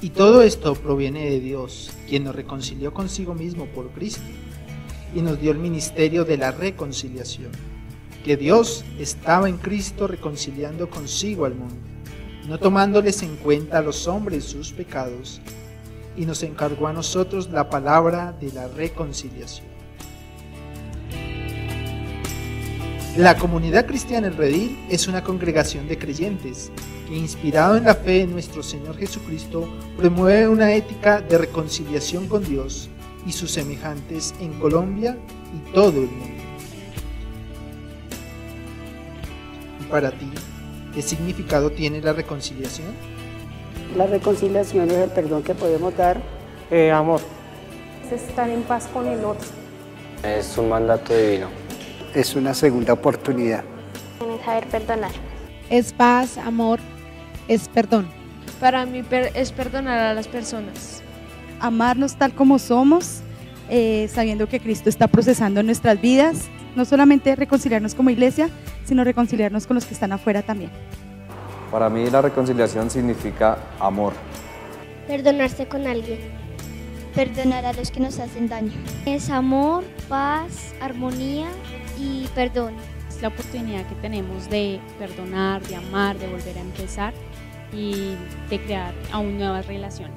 Y todo esto proviene de Dios, quien nos reconcilió consigo mismo por Cristo y nos dio el ministerio de la reconciliación, que Dios estaba en Cristo reconciliando consigo al mundo, no tomándoles en cuenta a los hombres sus pecados, y nos encargó a nosotros la palabra de la reconciliación. La Comunidad Cristiana El Redil es una congregación de creyentes que, inspirado en la fe en nuestro Señor Jesucristo, promueve una ética de reconciliación con Dios y sus semejantes en Colombia y todo el mundo. ¿Y para ti, qué significado tiene la reconciliación? La reconciliación es el perdón que podemos dar. Amor. Es estar en paz con el otro. Es un mandato divino. Es una segunda oportunidad. Es saber perdonar. Es paz, amor, es perdón. Para mí es perdonar a las personas. Amarnos tal como somos, sabiendo que Cristo está procesando nuestras vidas, no solamente reconciliarnos como iglesia, sino reconciliarnos con los que están afuera también. Para mí la reconciliación significa amor. Perdonarse con alguien. Perdonar a los que nos hacen daño. Es amor, paz, armonía y perdón. Es la oportunidad que tenemos de perdonar, de amar, de volver a empezar y de crear aún nuevas relaciones.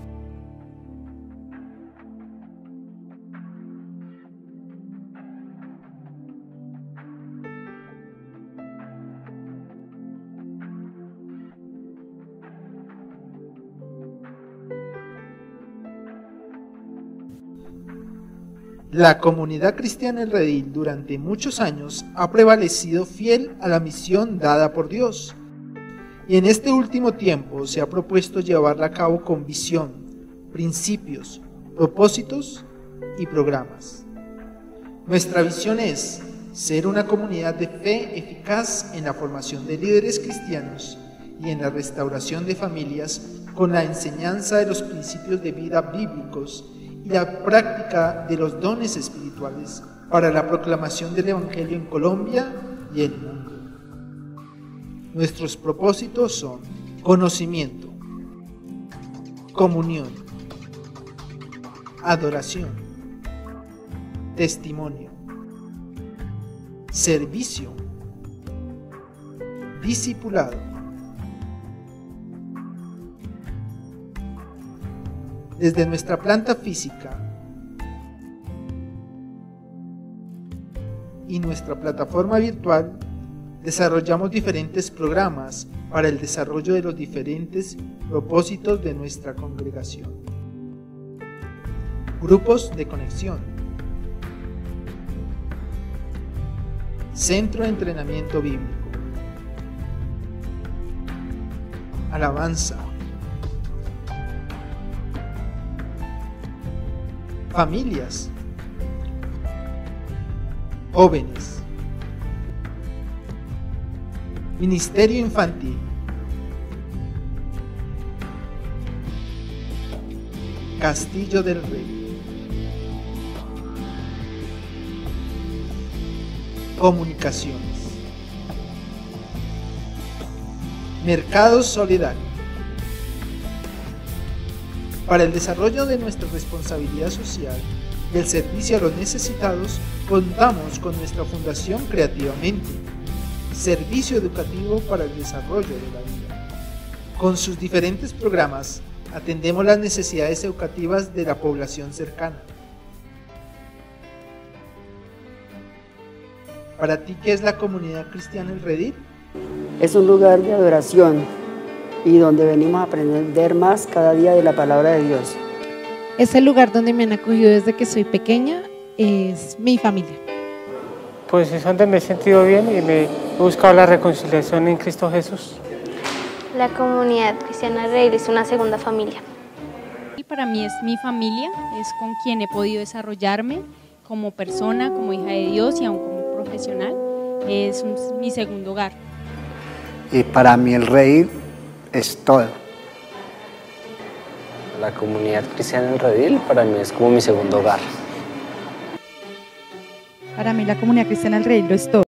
La Comunidad Cristiana El Redil durante muchos años ha prevalecido fiel a la misión dada por Dios, y en este último tiempo se ha propuesto llevarla a cabo con visión, principios, propósitos y programas. Nuestra visión es ser una comunidad de fe eficaz en la formación de líderes cristianos y en la restauración de familias con la enseñanza de los principios de vida bíblicos y la práctica de los dones espirituales para la proclamación del Evangelio en Colombia y el mundo. Nuestros propósitos son conocimiento, comunión, adoración, testimonio, servicio, discipulado. Desde nuestra planta física y nuestra plataforma virtual, desarrollamos diferentes programas para el desarrollo de los diferentes propósitos de nuestra congregación. Grupos de conexión, centro de entrenamiento bíblico, alabanza, familias, jóvenes, ministerio infantil, Castillo del Rey, comunicaciones, mercados solidarios. Para el desarrollo de nuestra responsabilidad social y el servicio a los necesitados, contamos con nuestra Fundación Creativamente, servicio educativo para el desarrollo de la vida. Con sus diferentes programas, atendemos las necesidades educativas de la población cercana. Para ti, ¿qué es la Comunidad Cristiana El Redil? Es un lugar de adoración y donde venimos a aprender más cada día de la palabra de Dios. Es el lugar donde me han acogido desde que soy pequeña, es mi familia. Pues es donde me he sentido bien y me he buscado la reconciliación en Cristo Jesús. La Comunidad Cristiana El Redil es una segunda familia. Y para mí es mi familia, es con quien he podido desarrollarme como persona, como hija de Dios y aún como profesional. Es mi segundo hogar. Y para mí El Redil es todo. La Comunidad Cristiana El Redil para mí es como mi segundo hogar. Para mí la Comunidad Cristiana El Redil lo es todo.